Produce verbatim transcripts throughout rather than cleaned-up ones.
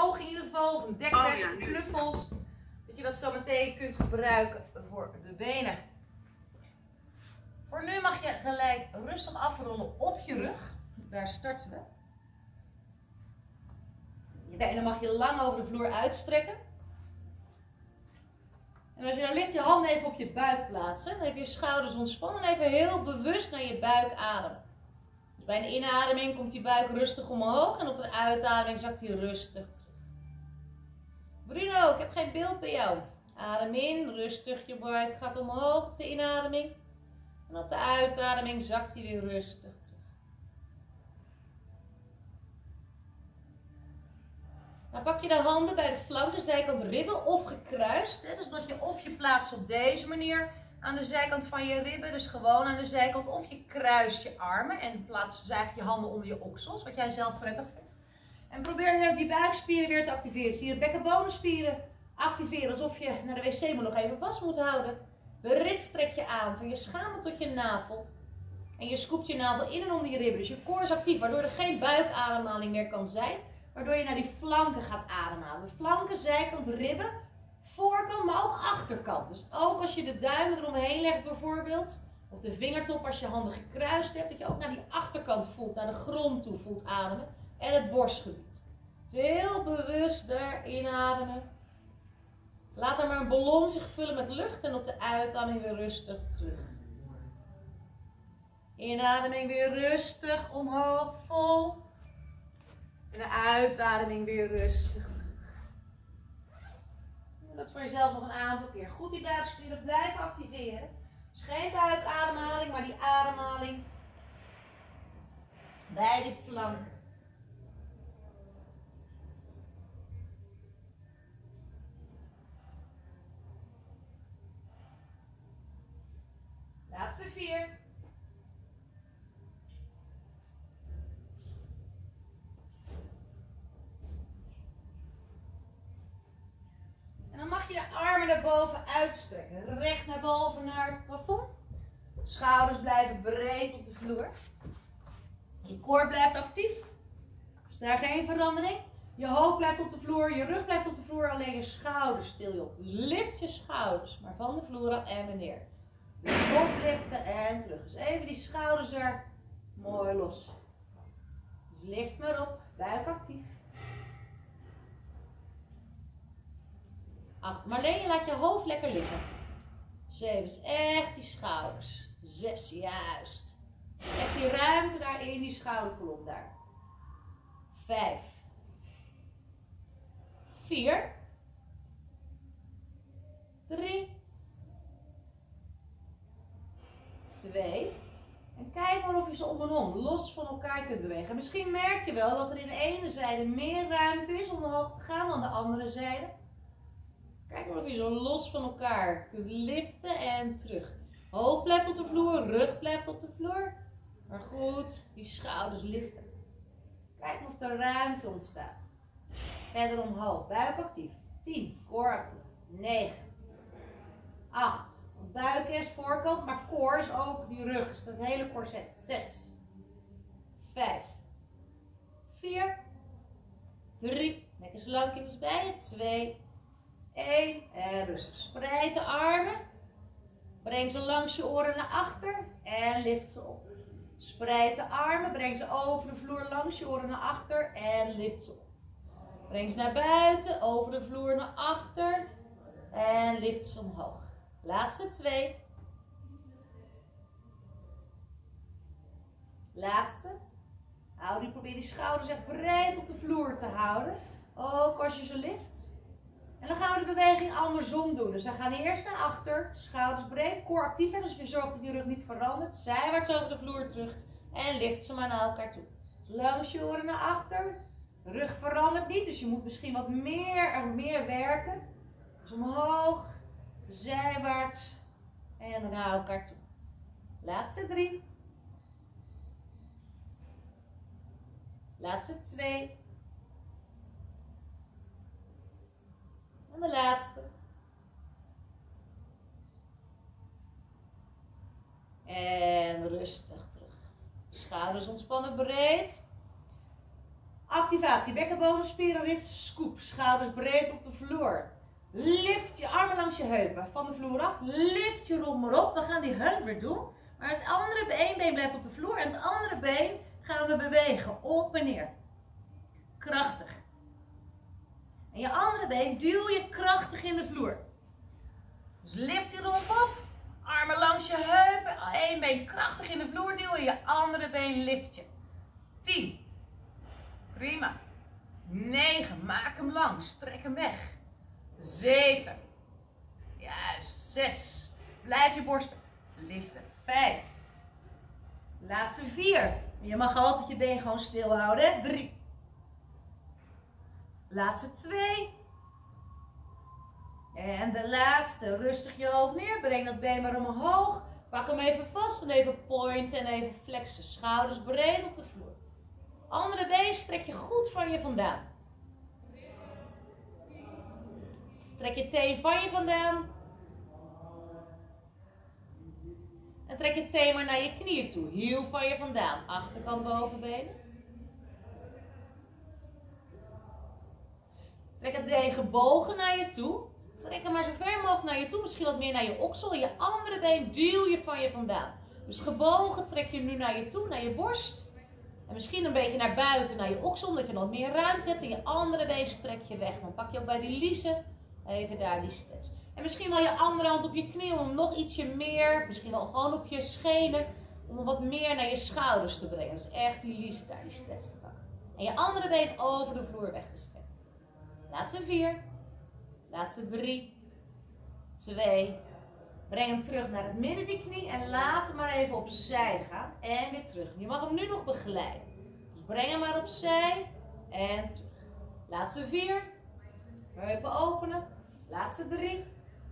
omhoog in ieder geval. Of een dekbed Oh, ja, of nu. knuffels. Dat je dat zo meteen kunt gebruiken voor de benen. Voor nu mag je gelijk rustig afrollen op je rug. Daar starten we. Je benen mag je lang over de vloer uitstrekken. En als je daar ligt, je handen even op je buik plaatsen. Dan even je schouders ontspannen en even heel bewust naar je buik ademen. Dus bij een inademing komt die buik rustig omhoog en op een uitademing zakt die rustig terug. Bruno, ik heb geen beeld bij jou. Adem in, rustig, je buik gaat omhoog op de inademing. En op de uitademing zakt hij weer rustig terug. Dan pak je de handen bij de flank, de zijkant ribben of gekruist. Hè? Dus dat je of je plaatst op deze manier aan de zijkant van je ribben, dus gewoon aan de zijkant. Of je kruist je armen en plaatst dus eigenlijk je handen onder je oksels, wat jij zelf prettig vindt. En probeer die buikspieren weer te activeren. Zie je de bekkenbodemspieren activeren alsof je naar de wc maar nog even vast moet houden. De rits trek je aan van je schamen tot je navel. En je scoept je navel in en onder je ribben. Dus je core is actief, waardoor er geen buikademhaling meer kan zijn. Waardoor je naar die flanken gaat ademhalen. De flanken, zijkant, ribben, voorkant, maar ook achterkant. Dus ook als je de duimen eromheen legt bijvoorbeeld, of de vingertop als je handen gekruist hebt, dat je ook naar die achterkant voelt, naar de grond toe voelt ademen. En het borstgebied. Dus heel bewust daar inademen. Laat er maar een ballon zich vullen met lucht en op de uitademing weer rustig terug. Inademing weer rustig omhoog, vol. En de uitademing weer rustig terug. Doe dat voor jezelf nog een aantal keer. Goed die buikspieren blijven activeren. Dus geen buikademhaling, maar die ademhaling bij de flanken. Laatste vier. En dan mag je de armen naar boven uitstrekken. Recht naar boven naar het plafond. Schouders blijven breed op de vloer. Je core blijft actief. Dus daar geen verandering. Je hoofd blijft op de vloer, je rug blijft op de vloer, alleen je schouders stil je op. Dus lift je schouders, maar van de vloer af en weer. Dus opliften en terug. Dus even die schouders er mooi los. Dus lift maar op, buik actief. Acht. Marleen, je laat je hoofd lekker liggen. Zeven is echt die schouders. Zes, juist. Echt die ruimte daar in die schouderkolom daar. Vijf. Vier. Drie. Twee. En kijk maar of je ze om en om los van elkaar kunt bewegen. Misschien merk je wel dat er in de ene zijde meer ruimte is om omhoog te gaan dan de andere zijde. Kijk maar of je zo los van elkaar kunt liften en terug. Hoofd blijft op de vloer, rug blijft op de vloer. Maar goed, die schouders liften. Kijk of er ruimte ontstaat. Verder omhoog, buik actief. tien, core actief. negen. acht. Buik is voorkant, maar core is open, die rug is dat hele corset. zes. vijf. vier. drie. Lekker slankjes bij je. twee. één. En rustig. Spreid de armen. Breng ze langs je oren naar achter. En lift ze op. Spreid de armen. Breng ze over de vloer langs je oren naar achter. En lift ze op. Breng ze naar buiten. Over de vloer naar achter. En lift ze omhoog. Laatste twee. Laatste. Hou die, probeer die schouders echt breed op de vloer te houden. Ook als je ze lift. En dan gaan we de beweging andersom doen. Dus we gaan eerst naar achter. Schouders breed. Core actief. En dus je zorgt dat die rug niet verandert. Zijwaarts over de vloer terug. En lift ze maar naar elkaar toe. Langs je oren naar achter. Rug verandert niet. Dus je moet misschien wat meer en meer werken. Dus omhoog. Zijwaarts. En naar elkaar toe. Laatste drie. Laatste twee. En de laatste. En rustig terug. Schouders ontspannen breed. Activatie, bekkenbodemspieren, rits, scoop, schouders breed op de vloer. Lift je armen langs je heupen van de vloer af. Lift je rond maar op. We gaan die honderd doen. Maar het andere been, been blijft op de vloer. En het andere been gaan we bewegen. Op en neer. Krachtig. En je andere been duw je krachtig in de vloer. Dus lift die romp op. Armen langs je heupen. Eén been krachtig in de vloer duwen. Je andere been lift je. tien. Prima. negen. Maak hem lang. Strek hem weg. zeven. Juist. zes. Blijf je borst liften. vijf. Laatste vier. Je mag altijd je been gewoon stil houden. drie. Laatste twee. En de laatste. Rustig je hoofd neer. Breng dat been maar omhoog. Pak hem even vast en even pointen en even flexen. Schouders breed op de vloer. Andere been strek je goed van je vandaan. Trek je teen van je vandaan. En trek je teen maar naar je knieën toe. Hiel van je vandaan. Achterkant bovenbenen. Trek het been gebogen naar je toe. Trek hem maar zo ver mogelijk naar je toe. Misschien wat meer naar je oksel. En je andere been duw je van je vandaan. Dus gebogen trek je nu naar je toe, naar je borst. En misschien een beetje naar buiten, naar je oksel. Omdat je nog meer ruimte hebt. En je andere been strek je weg. Dan pak je ook bij die liezen. Even daar die stretch. En misschien wel je andere hand op je knie om nog ietsje meer, misschien wel gewoon op je schenen, om wat meer naar je schouders te brengen. Dus echt die liezen daar, die stretch te pakken. En je andere been over de vloer weg te strekken. Laatste vier. Laatste drie. Twee. Breng hem terug naar het midden, die knie. En laat hem maar even opzij gaan. En weer terug. Je mag hem nu nog begeleiden. Dus breng hem maar opzij. En terug. Laatste vier. Heupen openen. Laatste drie.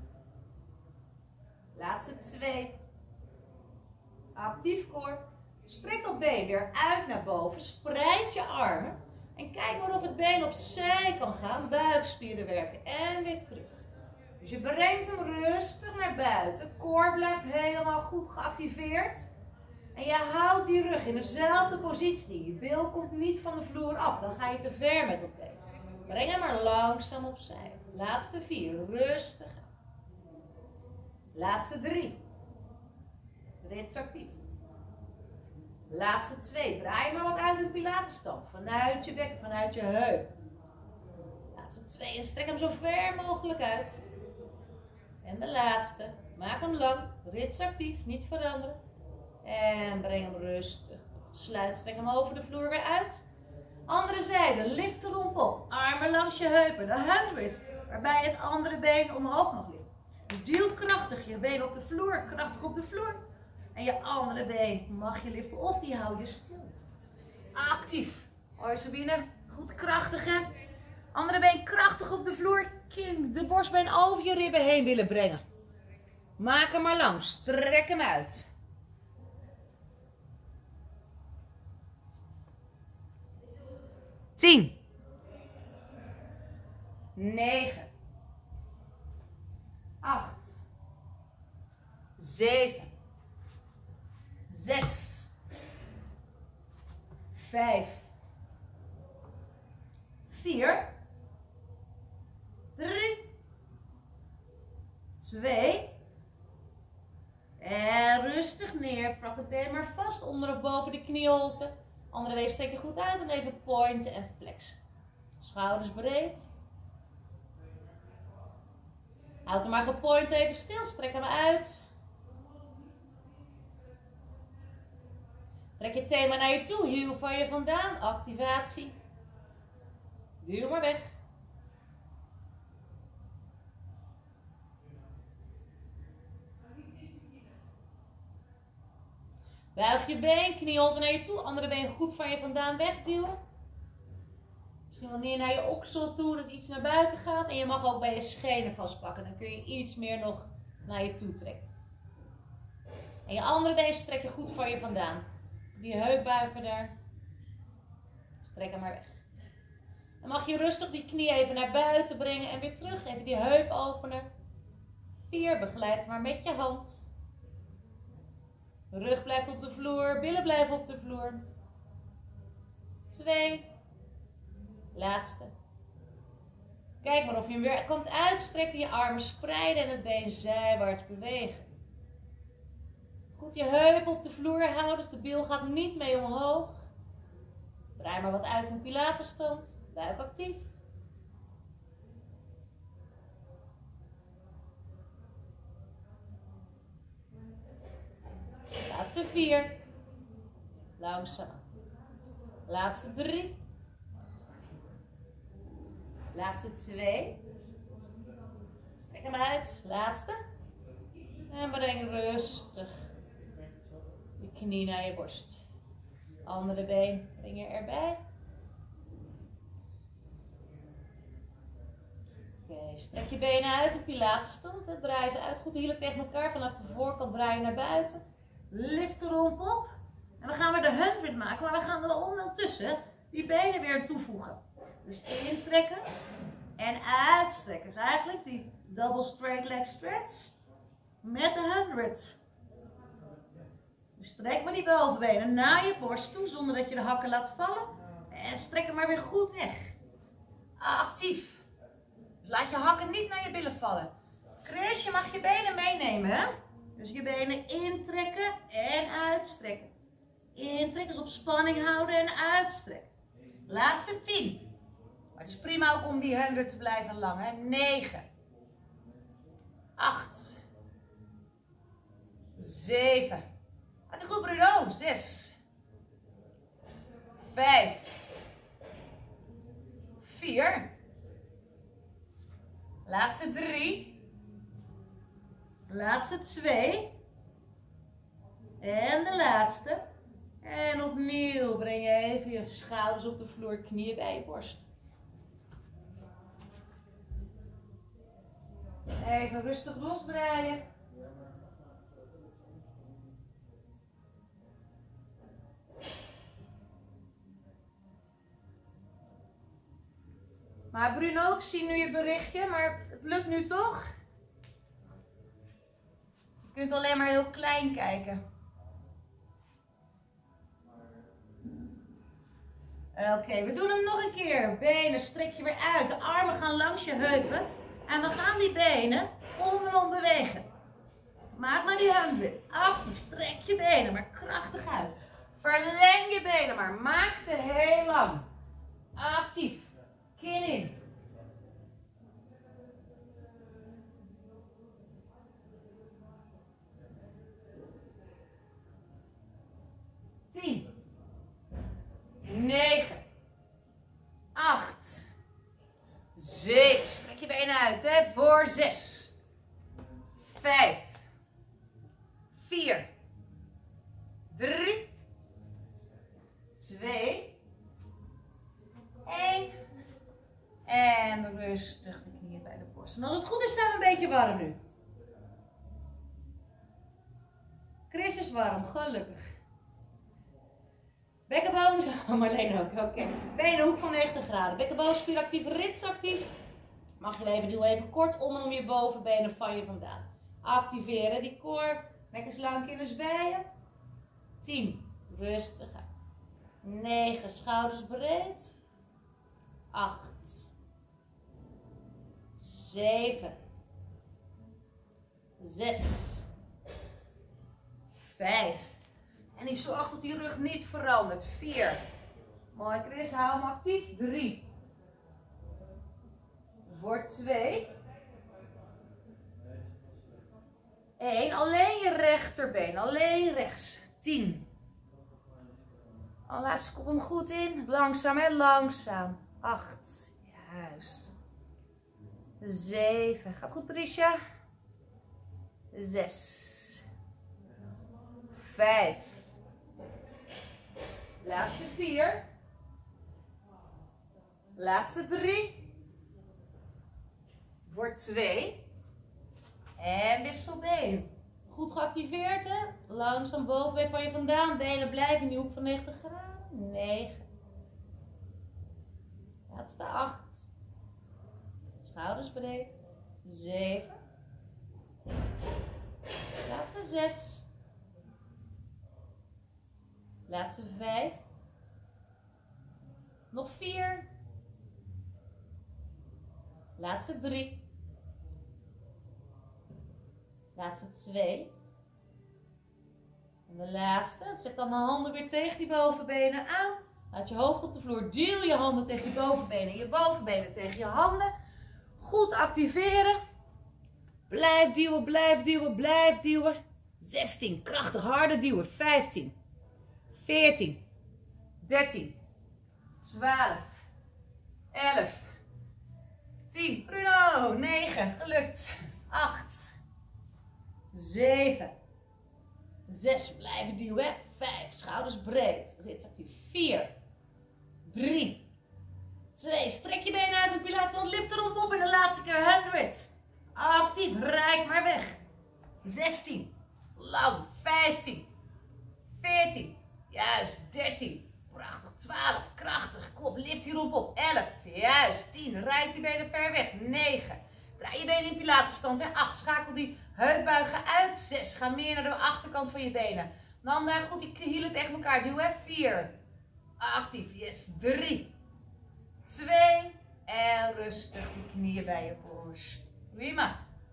Laatste twee. Actief core. Strek dat been weer uit naar boven. Spreid je armen. En kijk maar of het been opzij kan gaan. Buikspieren werken. En weer terug. Dus je brengt hem rustig naar buiten. Core blijft helemaal goed geactiveerd. En je houdt die rug in dezelfde positie. Je bil komt niet van de vloer af. Dan ga je te ver met dat been. Breng hem maar langzaam opzij. Laatste vier. Rustig aan. Laatste drie. Rits actief. Laatste twee. Draai maar wat uit in de pilatenstand. Vanuit je bek, vanuit je heup. Laatste twee. En strek hem zo ver mogelijk uit. En de laatste. Maak hem lang. Rits actief. Niet veranderen. En breng hem rustig terug. Sluit. Strek hem over de vloer weer uit. Andere zijde. Lift de romp op. Armen langs je heupen. De honderd. Waarbij het andere been omhoog mag liggen. Dus duw krachtig je been op de vloer. Krachtig op de vloer. En je andere been mag je liften of die hou je stil. Actief. Hoi Sabine. Goed krachtig hè. Andere been krachtig op de vloer. Kin de borstbeen over je ribben heen willen brengen. Maak hem maar lang. Strek hem uit. tien. negen. acht. zeven. zes. vijf. vier. drie. twee. En rustig neer. Pak het been maar vast onder of boven de knieholte. Andere been strek je goed uit en even pointen en flexen. Schouders breed. Houd hem maar gepoint even stil. Strek hem uit. Trek je thema naar je toe. Hiel van je vandaan. Activatie. Duw maar weg. Buig je been, knieholte naar je toe. Andere been goed van je vandaan wegduwen. Misschien wat meer naar je oksel toe, dat iets naar buiten gaat. En je mag ook bij je schenen vastpakken. Dan kun je iets meer nog naar je toe trekken. En je andere been strek je goed van je vandaan. Die heupbuigen daar. Strek hem maar weg. Dan mag je rustig die knie even naar buiten brengen en weer terug. Even die heup openen. vier, begeleid maar met je hand. De rug blijft op de vloer, billen blijven op de vloer. twee. Laatste. Kijk maar of je hem weer komt uitstrekken. Je armen spreiden en het been zijwaarts bewegen. Goed je heupen op de vloer houden. Dus de bil gaat niet mee omhoog. Draai maar wat uit in pilatesstand. Buik actief. Laatste vier. Langzaam. Laatste drie. Laatste twee. Strek hem uit. Laatste. En breng rustig je knie naar je borst. Andere been breng je erbij. Oké, strek je benen uit in pilatesstand. Draai ze uit. Goed de hielen tegen elkaar. Vanaf de voorkant draai je naar buiten. Lift de romp op. En we gaan weer de honderd maken. Maar we gaan er ondertussen die benen weer toevoegen. Dus intrekken en uitstrekken. Dus eigenlijk die double straight leg stretch met de honderd. Dus strek maar die bovenbenen naar je borst toe zonder dat je de hakken laat vallen. En strek hem maar weer goed weg. Actief. Dus laat je hakken niet naar je billen vallen. Chris, je mag je benen meenemen. Hè? Dus je benen intrekken en uitstrekken. Intrekken, dus op spanning houden en uitstrekken. Laatste tien. Maar het is prima ook om die honderd te blijven lang. Hè? negen. acht. zeven. Gaat het goed, Bruno? zes. vijf. vier. Laatste drie. Laatste twee. En de laatste. En opnieuw breng je even je schouders op de vloer, knieën bij je borst. Even rustig losdraaien. Maar Bruno, ik zie nu je berichtje, maar het lukt nu toch? Je kunt alleen maar heel klein kijken. Oké, okay, we doen hem nog een keer. Benen strek je weer uit. De armen gaan langs je heupen. En we gaan die benen om en om bewegen. Maak maar die honderd. Actief, strek je benen, maar krachtig uit. Verleng je benen maar. Maak ze heel lang. Actief. Kin in. tien. negen. acht. zeven. Strek je benen uit, hè. Voor zes. vijf. vier. drie. twee. één. En rustig de knieën bij de borst. En als het goed is, staan we een beetje warm nu. Chris is warm, gelukkig. Bekkenbodem, Marleen ook, oké. Okay. Benen hoek van negentig graden. Bekkenbodemspier actief, rits actief. Mag je even doen, even kort om en om je bovenbenen van je vandaan. Activeren die core. Nek eens lang, kinders bij je. tien, rustig aan. negen, schouders breed. acht. zeven. zes. vijf. En die zorgt dat die rug niet verandert. vier. Mooi Chris, hou hem actief. drie. Voor twee. één. Alleen je rechterbeen. Alleen rechts. tien. Laatst, kom hem goed in. Langzaam en langzaam. acht. Juist. zeven. Gaat goed, Patricia. zes. vijf. Laatste vier. Laatste drie. Voor twee. En wisselbeen. Goed geactiveerd, hè? Langzaam bovenbeen van je vandaan. Benen blijven in die hoek van negentig graden. negen. Laatste acht. Schouders breed. zeven. Laatste zes. Laatste vijf. Nog vier. Laatste drie. Laatste twee. En de laatste. Zet dan de handen weer tegen die bovenbenen aan. Laat je hoofd op de vloer. Duw je handen tegen je bovenbenen. Je bovenbenen tegen je handen. Goed activeren. Blijf duwen, blijf duwen, blijf duwen. zestien. Krachtig, harder duwen. vijftien. veertien. dertien. twaalf. elf. tien. Bruno. negen. Gelukt. acht. zeven. zes. Blijven duwen. vijf. Schouders breed. Rits actief. vier. drie. twee. Strek je benen uit en Pilates. Lift erop op in de laatste keer. honderd. Actief. Rijk maar weg. zestien. Lang. vijftien. veertien. Juist. dertien. Prachtig. twaalf. Krachtig. Kom op. Lift hierop op. elf. Juist. tien. Rijd die benen ver weg. negen. Draai je benen in Pilatesstand. acht. Schakel die heupbuigen uit. zes. Ga meer naar de achterkant van je benen. Dan daar goed die hielen tegen elkaar duwen. vier. Actief. Yes. drie. twee. En rustig die knieën bij je borst. Prima.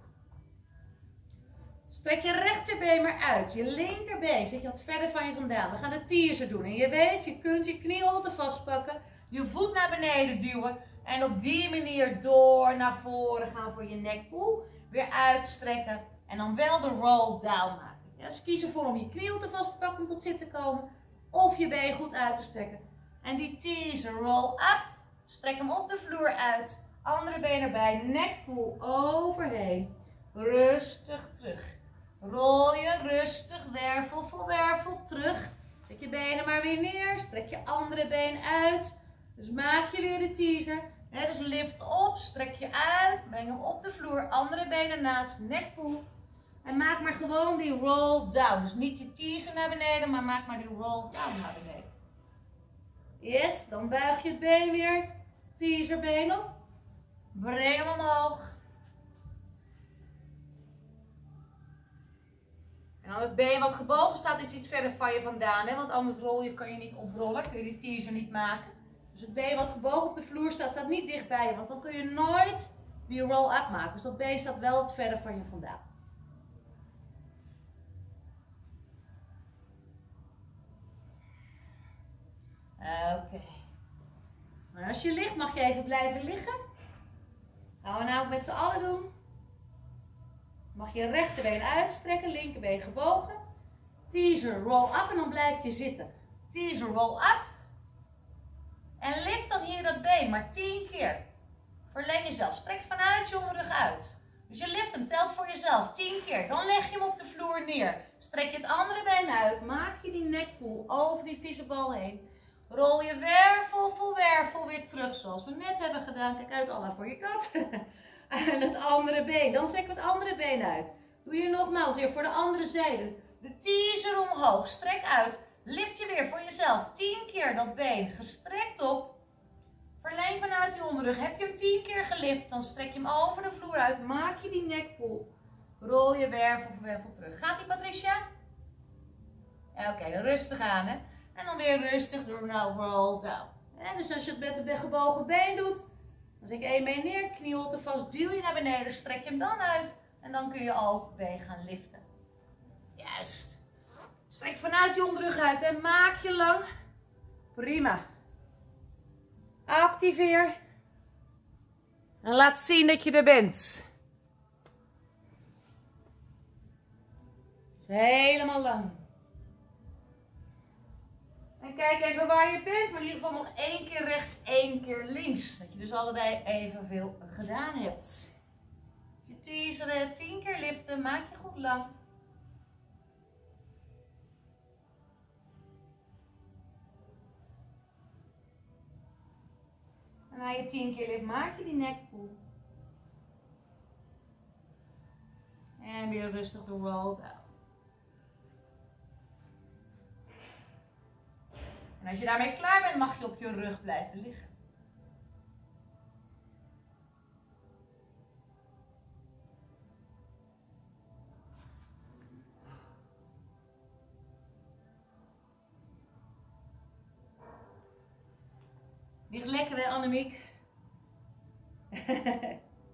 Strek je rechterbeen maar uit. Je linkerbeen zet je wat verder van je vandaan. We gaan de teaser doen. En je weet, je kunt je knieholte vastpakken. Je voet naar beneden duwen. En op die manier door naar voren gaan voor je nekpoel. Weer uitstrekken. En dan wel de roll down maken. Ja, dus kies ervoor om je knieholte vast te pakken om tot zitten te komen. Of je been goed uit te strekken. En die teaser roll up. Strek hem op de vloer uit. Andere been erbij. Nekpoel overheen. Rustig terug. Rol je rustig wervel voor wervel terug. Zet je benen maar weer neer. Strek je andere been uit. Dus maak je weer de teaser. He, dus lift op. Strek je uit. Breng hem op de vloer. Andere benen naast. Nekpoel. En maak maar gewoon die roll down. Dus niet je teaser naar beneden. Maar maak maar die roll down naar beneden. Yes. Dan buig je het been weer. Teaserbeen op. Breng hem omhoog. En dan het been wat gebogen staat is iets verder van je vandaan. Hè? Want anders rol je, kan je niet oprollen. Kun je die teaser niet maken. Dus het been wat gebogen op de vloer staat, staat niet dicht bij je. Want dan kun je nooit die roll-up maken. Dus dat been staat wel wat verder van je vandaan. Oké. Okay. Maar als je ligt, mag je even blijven liggen. Gaan we nou ook met z'n allen doen. Mag je rechterbeen uitstrekken, linkerbeen gebogen. Teaser, roll up en dan blijf je zitten. Teaser, roll up. En lift dan hier dat been, maar tien keer. Verleng jezelf, strek vanuit je onderrug uit. Dus je lift hem, telt voor jezelf, tien keer. Dan leg je hem op de vloer neer. Strek je het andere been uit, maak je die nekpoel over die vieze bal heen. Rol je wervel voor wervel weer terug, zoals we net hebben gedaan. Kijk uit, Allah voor je kat. En het andere been. Dan strek het andere been uit. Doe je nogmaals weer voor de andere zijde. De teaser omhoog. Strek uit. Lift je weer voor jezelf. tien keer dat been gestrekt op. Verleng vanuit je onderrug. Heb je hem tien keer gelift, dan strek je hem over de vloer uit. Maak je die nekpoel. Rol je wervel voor wervel terug. Gaat die, Patricia? Oké, okay, rustig aan, hè. En dan weer rustig door naar roll down. En dus als je het met een gebogen been doet, dan zet je één been neer, knieholte vast, duw je naar beneden, strek je hem dan uit. En dan kun je ook been gaan liften. Juist. Strek vanuit je onderrug uit en maak je lang. Prima. Activeer. En laat zien dat je er bent. Dus helemaal lang. En kijk even waar je bent. Maar in ieder geval nog één keer rechts, één keer links. Dat je dus allebei evenveel gedaan hebt. Je teaseren, tien keer liften. Maak je goed lang. En na je tien keer lift, maak je die nekpoel. En weer rustig de roll down. En als je daarmee klaar bent, mag je op je rug blijven liggen. Ligt lekker, hè, Annemiek?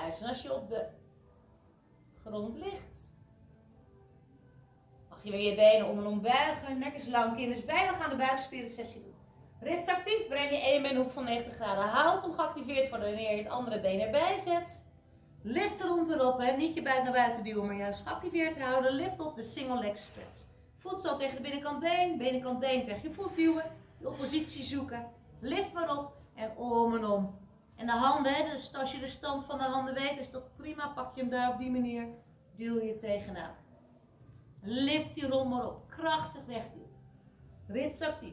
Juist. En als je op de grond ligt, mag je weer je benen om en om buigen. Nek is lang, kin is bij. We gaan de buikspieren sessie doen. Rits actief. Breng je één been in de hoek van negentig graden. Houd hem geactiveerd voor wanneer je het andere been erbij zet. Lift de rond weer op. Hè. Niet je buik naar buiten duwen, maar juist geactiveerd houden. Lift op de single leg stretch. Voet zal tegen de binnenkant been. Binnenkant been tegen je voet duwen. De oppositie zoeken. Lift maar op. En om en om. En de handen, hè, dus als je de stand van de handen weet, is dat prima. Pak je hem daar op die manier. Duw je tegenaan. Lift die rol maar op. Krachtig wegduwen. Rits actief.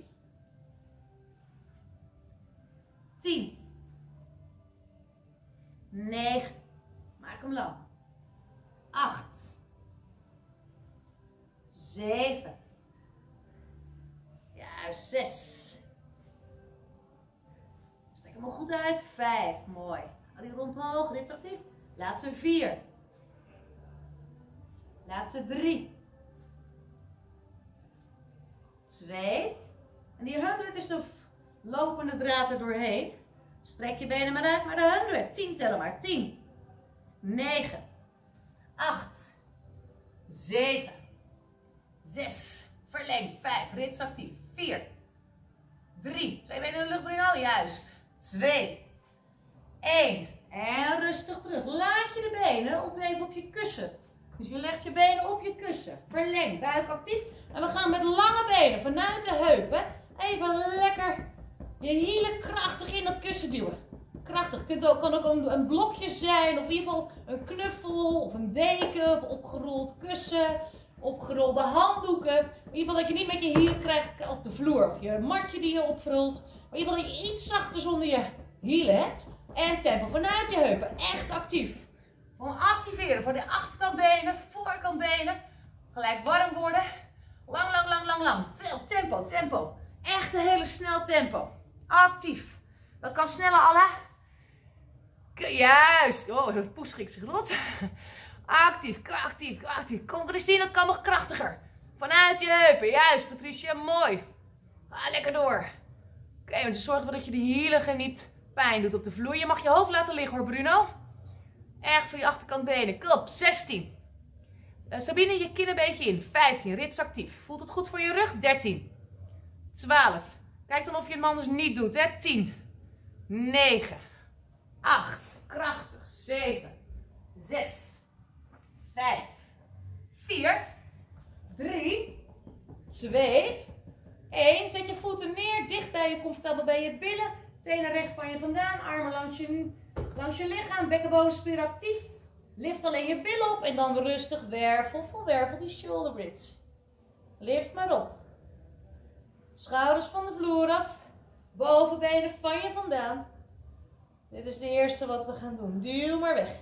tien. negen. Maak hem lang. acht. zeven. Juist, zes. Strek hem al goed uit. vijf. Mooi. Hou die romp hoog. Rits actief. Laatste vier. Laatste drie. twee. En die honderd is de lopende draad er doorheen. Strek je benen maar uit, maar de honderd. tien tellen maar. tien. negen. acht. zeven. zes. Verleng. vijf. Rits actief. vier. drie. Twee benen in de lucht, Bruno. Juist. twee. één. En rustig terug. Laat je de benen op even op je kussen. Dus je legt je benen op je kussen. Verleng. Buik actief. En we gaan met lange benen vanuit de heupen. Even lekker je hielen krachtig in dat kussen duwen. Krachtig. Het kan ook een, een blokje zijn. Of in ieder geval een knuffel. Of een deken. Of opgerold kussen. Opgerolde handdoeken. In ieder geval dat je niet met je hielen krijgt op de vloer. Of je matje die je opvult. Maar in ieder geval dat je iets zachter zonder je hielen hebt. En tempo vanuit je heupen. Echt actief. Gewoon activeren voor de achterkantbenen. Voorkantbenen. Gelijk warm worden. Lang, lang, lang, lang, lang. Veel tempo, tempo. Echt een hele snel tempo. Actief. Dat kan sneller, Alla. Juist. Oh, de poes schrikt zich rot. Actief, actief, actief. Kom Christine, dat kan nog krachtiger. Vanuit je heupen. Juist, Patricia. Mooi. Ga lekker door. Oké, okay, want je zorgt ervoor dat je de hielen niet pijn doet op de vloer. Je mag je hoofd laten liggen hoor, Bruno. Echt voor je achterkantbenen. Klop. zestien. Uh, Sabine, je kin een beetje in. vijftien. Rits actief. Voelt het goed voor je rug? dertien. twaalf. Kijk dan of je het anders niet doet. Hè? tien. negen. acht. Krachtig. zeven. zes. vijf. vier. drie. twee. één. Zet je voeten neer. Dicht bij je, comfortabel bij je billen. Tenen recht van je vandaan. Armen langs je, langs je lichaam. Bekkenbodemspier actief. Lift alleen je billen op. En dan rustig wervel voor wervel die shoulder bridge. Lift maar op. Schouders van de vloer af. Bovenbenen van je vandaan. Dit is de eerste wat we gaan doen. Duw maar weg.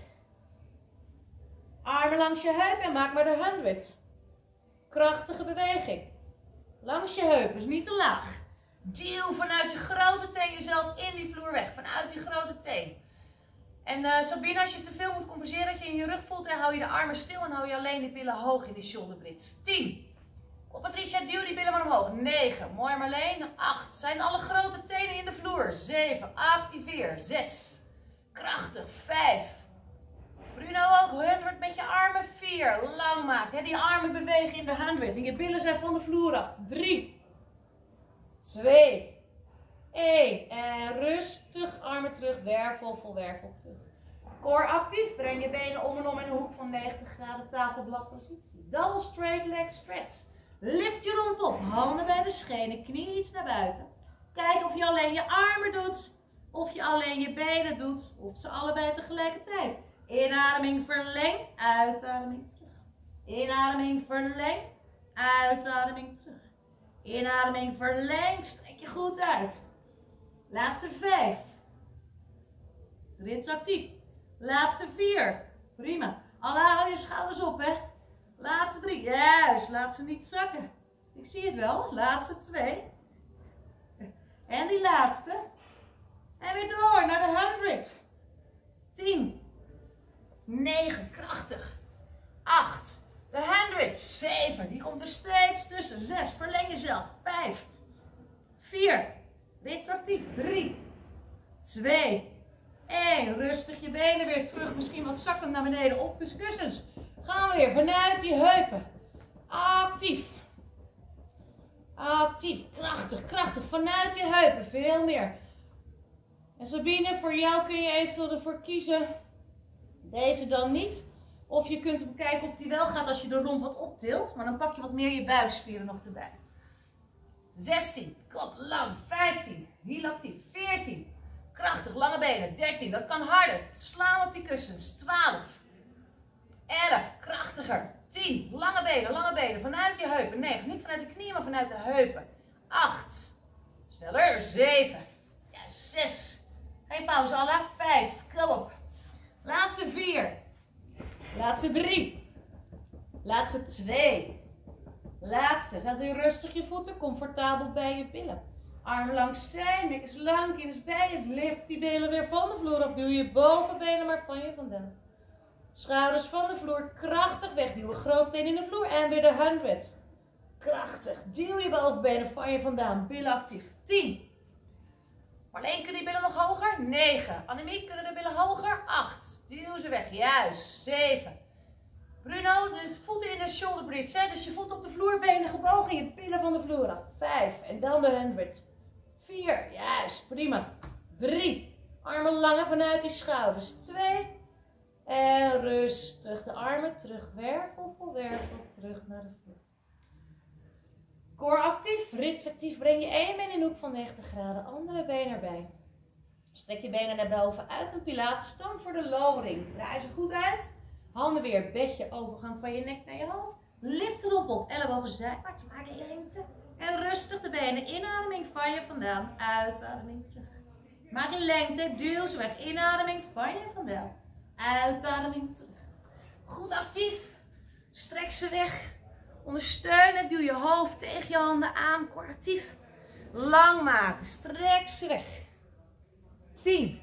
Armen langs je heup en maak maar de honderd. Krachtige beweging. Langs je heup, dus niet te laag. Duw vanuit je grote teen jezelf in die vloer weg. Vanuit die grote teen. En uh, Sabine, als je te veel moet compenseren, dat je in je rug voelt, dan hou je de armen stil en hou je alleen de billen hoog in de shoulder bridge. tien. Op Patricia, duw die billen maar omhoog. negen. Mooi Marleen. acht. Zijn alle grote tenen in de vloer. zeven. Activeer. zes. Krachtig. vijf. Bruno ook. honderd met je armen. vier. Lang maken. Die armen bewegen in de honderd. En je billen zijn van de vloer af. drie. twee. één. En rustig armen terug. Wervel voor wervel terug. Core actief. Breng je benen om en om in een hoek van negentig graden tafelbladpositie. Double straight leg stretch. Lift je romp op, handen bij de schenen, knieën iets naar buiten. Kijk of je alleen je armen doet, of je alleen je benen doet, of ze allebei tegelijkertijd. Inademing, verleng, uitademing terug. Inademing, verleng, uitademing terug. Inademing, verleng, strek je goed uit. Laatste vijf. Rits actief. Laatste vier. Prima. Alla, hou je schouders op, hè. Laatste drie. Juist. Laat ze niet zakken. Ik zie het wel. Laatste twee. En die laatste. En weer door naar de honderd. tien. negen. Krachtig. acht. De honderd. zeven. Die komt er steeds tussen. zes. Verleng jezelf. vijf. vier. Rits actief. drie. twee. één. Rustig je benen weer terug. Misschien wat zakken naar beneden op de kussens. Gaan we weer vanuit die heupen. Actief. Actief. Krachtig, krachtig. Vanuit je heupen. Veel meer. En Sabine, voor jou kun je eventueel ervoor kiezen. Deze dan niet. Of je kunt hem kijken of die wel gaat als je de romp wat optilt. Maar dan pak je wat meer je buikspieren nog erbij. zestien. Kop lang. vijftien. Heel actief. veertien. Krachtig. Lange benen. dertien. Dat kan harder. Slaan op die kussens. twaalf. elf. Krachtiger. tien. Lange benen. Lange benen. Vanuit je heupen. negen. Niet vanuit de knieën, maar vanuit de heupen. acht. Sneller. zeven. Ja, zes. Geen pauze. Alla. vijf. Kom op. Laatste vier. Laatste drie. Laatste twee. Laatste. Zet weer rustig je voeten comfortabel bij je billen. Armen langs zij, nek is lang, kin is bij je. Lift die billen weer van de vloer af. Duw je bovenbenen maar van je vandaan. Schouders van de vloer. Krachtig wegduwen. Grote teen in de vloer. En weer de honderd. Krachtig. Duw je bovenbenen van je vandaan. Billen actief. tien. Marleen, kunnen die billen nog hoger? negen. Annemiek, kunnen de billen hoger? acht. Duw ze weg. Juist. zeven. Bruno, de voeten in de shoulder bridge. Hè? Dus je voet op de vloer, benen gebogen. Je billen van de vloer af. vijf. En dan de honderd. vier. Juist. Prima. drie. Armen langer vanuit die schouders. twee. En rustig de armen terug. Wervel voor wervel. Terug naar de vloer. Core actief. Rits actief. Breng je één been in de hoek van negentig graden. Andere been erbij. Strek je benen naar boven uit een pilates stand voor de lowering. Draai ze goed uit. Handen weer, bedje, overgang van je nek naar je hoofd. Lift erop op, ellebogen zijwaarts, maak lengte. En rustig de benen, inademing van je vandaan, uitademing terug. Maak een lengte, duw ze weg, inademing van je vandaan, uitademing terug. Goed actief, strek ze weg. Ondersteunen, duw je hoofd tegen je handen aan, kort actief. Lang maken, strek ze weg. tien.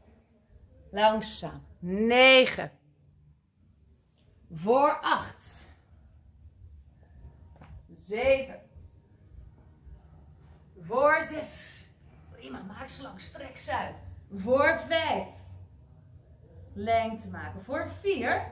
Langzaam. negen. Voor acht. zeven. Voor zes. Prima, maak ze lang, strek ze uit. Voor vijf. Lengte maken. Voor vier.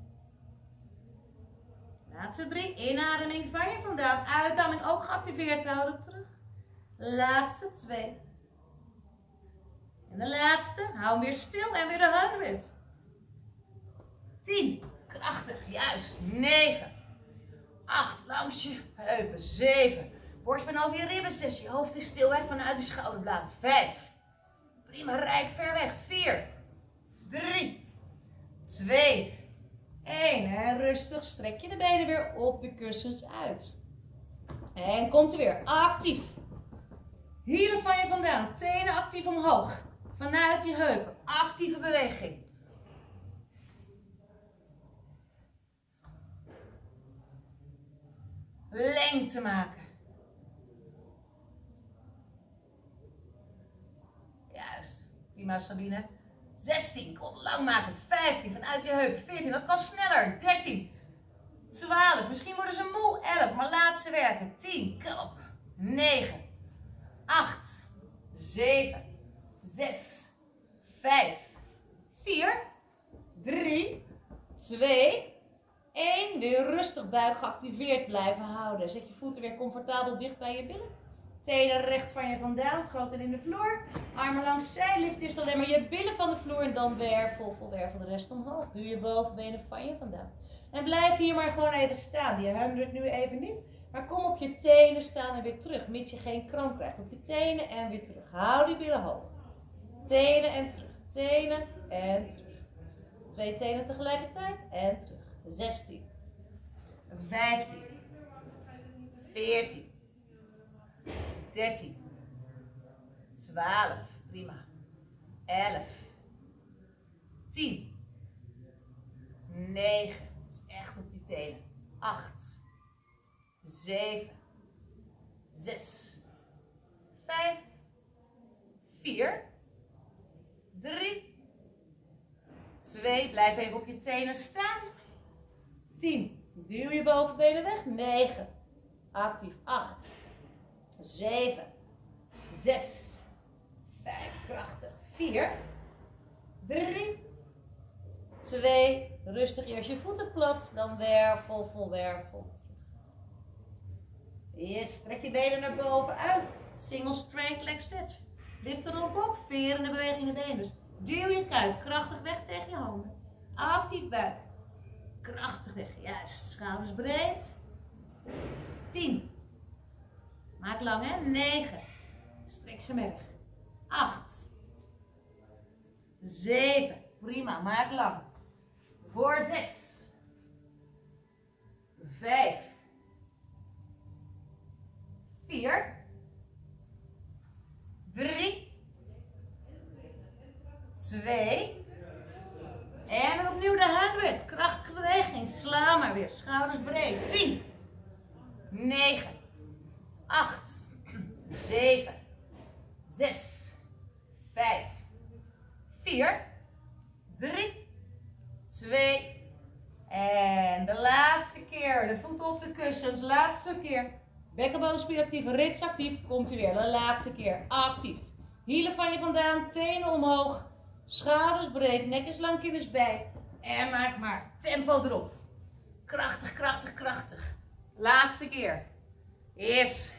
Laatste drie. Inademing van je vandaan. Uitademing ook geactiveerd houden. Terug. Laatste twee. En de laatste. Hou hem weer stil en weer de honderd. tien. Krachtig. Juist. negen. acht. Langs je heupen. zeven. Borstbeen over je ribben. zes. Je hoofd is stil weg vanuit de schouderbladen. vijf. Prima. Rijk ver weg. vier. drie. twee. één. En rustig strek je de benen weer op de kussens uit. En komt er weer. Actief. Hielen van je vandaan. Tenen actief omhoog. Vanuit je heupen. Actieve beweging. Lengte maken. Juist. Prima, Sabine. zestien. Kom lang maken. vijftien. Vanuit je heupen. veertien. Dat kan sneller. dertien. twaalf. Misschien worden ze moe. elf. Maar laat ze werken. tien. Kom op. negen. acht. zeven. zes. vijf. vier. drie. twee. één. Weer rustig buik geactiveerd blijven houden. Zet je voeten weer comfortabel dicht bij je billen. Tenen recht van je vandaan. Groot en in de vloer. Armen langs zij. Lift eerst alleen maar je billen van de vloer. En dan wervel voor wervel de rest omhoog. Doe je bovenbenen van je vandaan. En blijf hier maar gewoon even staan. Die honderd nu even niet. Maar kom op je tenen staan en weer terug. Mits je geen kramp krijgt. Op je tenen en weer terug. Hou die billen hoog. Tenen en terug. Tenen en terug. Twee tenen tegelijkertijd en terug. zestien. vijftien. veertien. dertien. twaalf. Prima. elf. tien. negen. Dus echt op die tenen. acht. zeven. zes. vijf. vier. drie. twee. Blijf even op je tenen staan. tien. Duw je bovenbenen weg. negen. Actief. acht. zeven. zes. vijf. Krachtig. vier. drie, twee, rustig eerst je voeten plat, dan wervel vol wervel. Yes, trek je benen naar boven uit. Single straight leg stretch. Lift erop op, verende beweging in de benen. Dus duw je kuit krachtig weg tegen je handen. Actief buik. Krachtig weg, juist. Schouders breed. tien. Maak lang hè, negen. Strek ze mee weg. acht. zeven. Prima, maak lang. Voor zes. vijf. vier. drie. twee. En dan opnieuw de honderd. Krachtige beweging. Sla maar weer. Schouders breed. tien. negen. acht. zeven. zes. vijf. vier. drie. twee. En de laatste keer. De voeten op de kussens. Laatste keer. Bekkenbodemspier actief. Rits actief. Komt u weer. De laatste keer. Actief. Hielen van je vandaan. Tenen omhoog. Schouders breed. Nek is lang, kin is bij. En maak maar tempo erop. Krachtig, krachtig, krachtig. Laatste keer. Yes.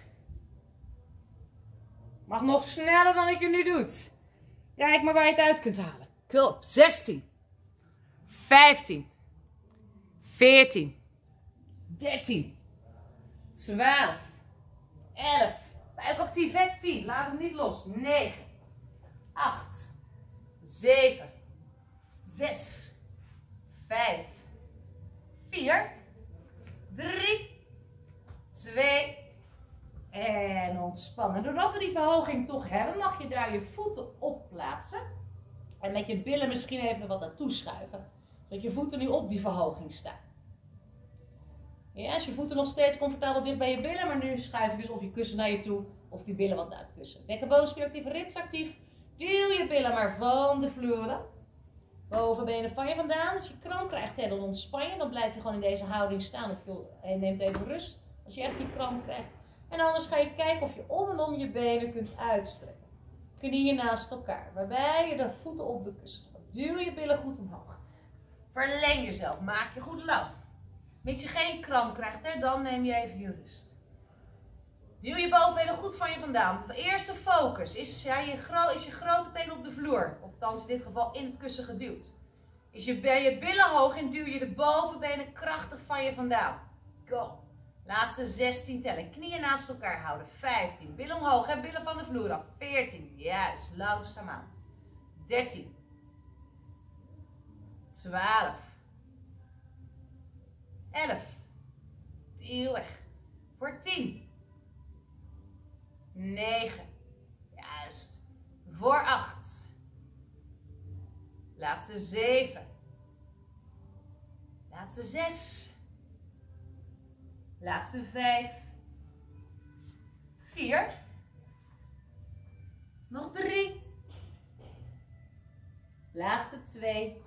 Mag nog sneller dan ik je nu doe. Kijk maar waar je het uit kunt halen. Kom. zestien. vijftien. veertien. dertien. twaalf. elf. Buik actief, hè? tien. Laat hem niet los. negen. acht. zeven. zes. vijf. vier. drie. twee. En ontspannen. Doordat we die verhoging toch hebben, mag je daar je voeten op plaatsen. En met je billen misschien even wat naartoe schuiven. Zodat je voeten nu op die verhoging staan. Ja, als je voeten nog steeds comfortabel dicht bij je billen, maar nu schuif je dus of je kussen naar je toe of die billen wat naar het kussen. Bekkenbodemspier actief, rits actief. Duw je billen maar van de vloer. Bovenbenen van je vandaan. Als je kramp krijgt, hè, dan ontspan je. Dan blijf je gewoon in deze houding staan of je neemt even rust. Als je echt die kramp krijgt. En anders ga je kijken of je om en om je benen kunt uitstrekken. Knieën naast elkaar. Waarbij je de voeten op de kussen staat. Duw je billen goed omhoog. Verleng jezelf. Maak je goed lang. Mits je geen kramp krijgt, hè, dan neem je even je rust. Duw je bovenbenen goed van je vandaan. De eerste focus is, ja, je, gro is je grote teen op de vloer. Of althans in dit geval in het kussen geduwd. Is je, ben je billen hoog en duw je de bovenbenen krachtig van je vandaan. Go. Laatste zestien tellen. Knieën naast elkaar houden. vijftien. Billen omhoog, hè, billen van de vloer af. veertien. Juist, langzaamaan. dertien. twaalf. elf. Duw weg. Voor tien. negen. Juist. Voor acht. Laatste zeven. Laatste zes. Laatste vijf. vier. Nog drie. Laatste twee.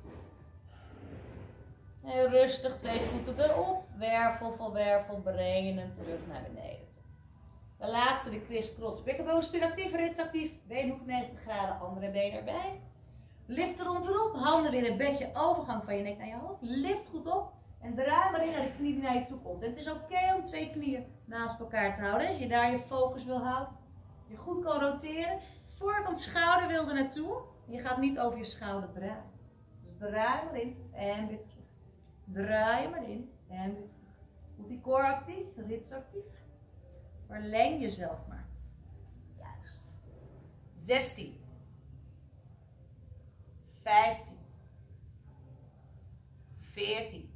En rustig twee voeten erop. Wervel voor wervel. Breng je hem terug naar beneden toe. De laatste, de criss-cross. Bekkenbodemspier actief, rits actief. Beenhoek negentig graden, andere been erbij. Lift er rondom. Handen weer een beetje overgang van je nek naar je hoofd. Lift goed op. En draai maar in naar de knie die naar je toe komt. En het is oké okay om twee knieën naast elkaar te houden. Als je daar je focus wil houden. Je goed kan roteren. Voorkant schouder wil er naartoe. Je gaat niet over je schouder draaien. Dus draai maar in en weer terug. Draai maar in en weer terug. Moet die core actief, rits actief. Verleng jezelf maar. Juist. zestien. vijftien. veertien.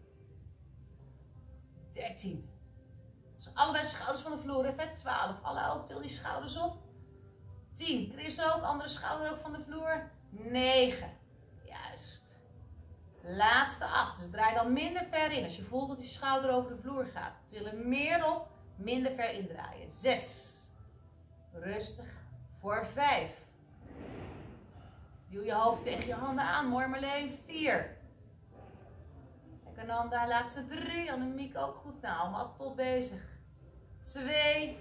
dertien. Dus allebei schouders van de vloer. Even twaalf. Alle ook. Til die schouders op. tien. Chris ook. Andere schouder ook van de vloer. negen. Juist. Laatste acht. Dus draai dan minder ver in. Als je voelt dat die schouder over de vloer gaat. Tillen meer op. Minder ver indraaien. zes. Rustig. Voor vijf. Duw je hoofd tegen je handen aan. Mooi Marleen. vier. Ananda, laatste drie. Annemiek ook goed. Nou, allemaal top bezig. twee.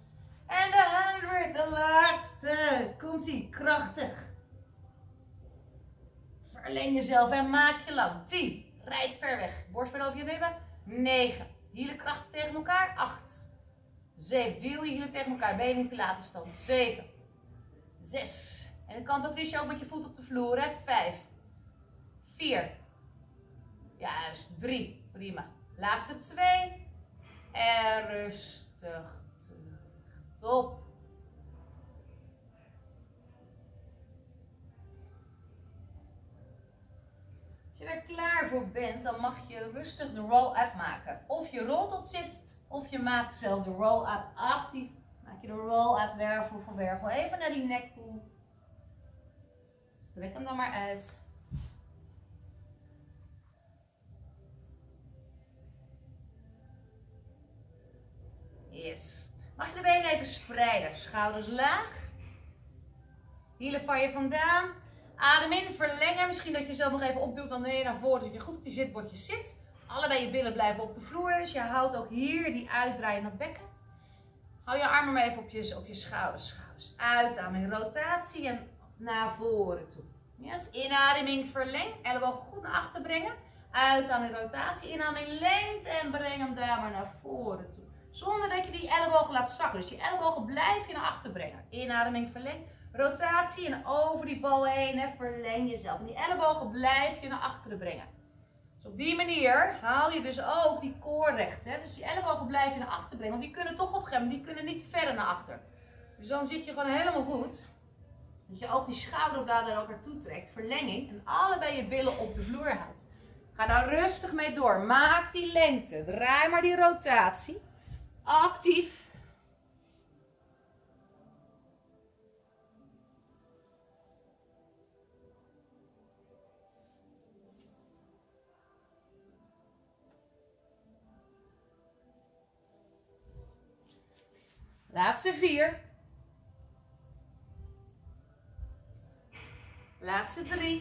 En de honderd. De laatste. Komt ie. Krachtig. Verleng jezelf en maak je lang. tien. Rijd ver weg. Borst ver over je ribben. negen. Hielen krachtig tegen elkaar. acht. zeven. Duw je hielen tegen elkaar. Benen in pilatenstand. zeven. zes. En dan kan Patricia ook met je voet op de vloer. Hè? vijf. vier. Juist. drie. Prima. Laatste twee. En rustig terug. Top. Als je er klaar voor bent, dan mag je rustig de roll-up maken. Of je rolt tot zit, of je maakt zelf de roll-up actief. Maak je de roll-up wervel voor wervel. Even naar die nek toe. Strek hem dan maar uit. Yes. Mag je de benen even spreiden. Schouders laag. Hielen van je vandaan. Adem in, verlengen. Misschien dat je jezelf nog even opduwt. Dan neem je naar voren dat je goed op die zitbordje zit. Allebei je billen blijven op de vloer. Dus je houdt ook hier die uitdraaien naar het bekken. Hou je armen maar even op je, op je schouders. Schouders uit. Ademing, rotatie en naar voren toe. Yes. Inademing, verleng. Elleboog goed naar achter brengen. Uitademing, rotatie. Inademing, lengte en breng hem daar maar naar voren toe. Zonder dat je die ellebogen laat zakken. Dus je ellebogen blijf je naar achter brengen. Inademing, verleng. Rotatie en over die bal heen. Hè, verleng jezelf. En die ellebogen blijf je naar achteren brengen. Dus op die manier haal je dus ook die koor recht. Hè. Dus die ellebogen blijf je naar achter brengen. Want die kunnen toch op een gegeven moment, die kunnen niet verder naar achter. Dus dan zit je gewoon helemaal goed. Dat je ook die schouderbladen naar elkaar toe trekt. Verlenging. En allebei je billen op de vloer houdt. Ga daar rustig mee door. Maak die lengte. Draai maar die rotatie. Actief. Laatste vier. Laatste drie.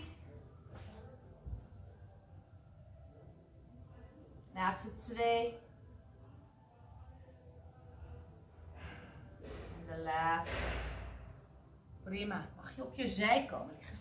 Laatste twee. En de laatste. Prima. Mag je op je zij komen liggen.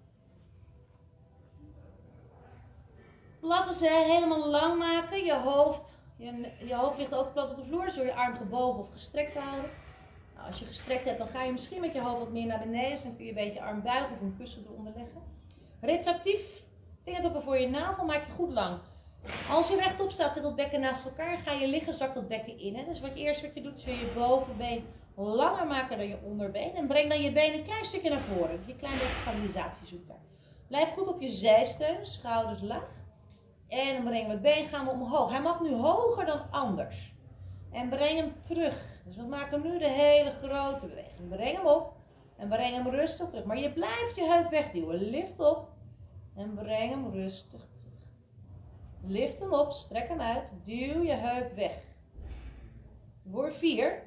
Platte zij helemaal lang maken. Je hoofd, je, je hoofd ligt ook plat op de vloer. Dus door je arm gebogen of gestrekt te houden. Nou, als je gestrekt hebt, dan ga je misschien met je hoofd wat meer naar beneden. Dus dan kun je een beetje je arm buigen of een kussen eronder leggen. Rits actief. Vingertoppen voor je navel. Maak je goed lang. Als je rechtop staat, zit dat bekken naast elkaar. Ga je liggen, zakt dat bekken in. Hè? Dus wat je eerst wat je doet, is weer je bovenbeen langer maken dan je onderbeen. En breng dan je been een klein stukje naar voren. Dat je een klein beetje stabilisatie zoekt daar. Blijf goed op je zijsteun, schouders laag. En dan brengen we het been gaan we omhoog. Hij mag nu hoger dan anders. En breng hem terug. Dus we maken nu de hele grote beweging. Breng hem op en breng hem rustig terug. Maar je blijft je heup wegduwen. Lift op en breng hem rustig terug. Lift hem op, strek hem uit, duw je heup weg. Voor vier.